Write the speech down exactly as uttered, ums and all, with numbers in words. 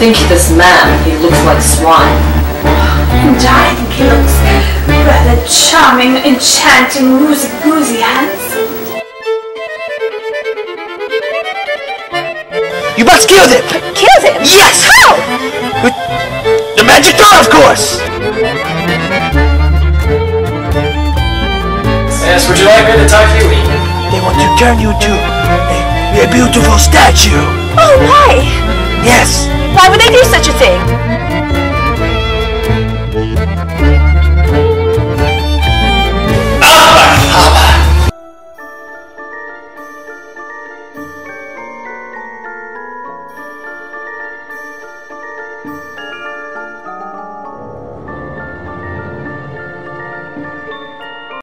think this man, he looks like swine. And I think he looks rather charming, enchanting, woozy-goozy, handsome. You must kill them! Kill him? Yes! How? With the magic door, of course! Yes, would you like me to tuck you in? They want to turn you to a, a beautiful statue. Oh, why? Yes. Why would they do such a thing?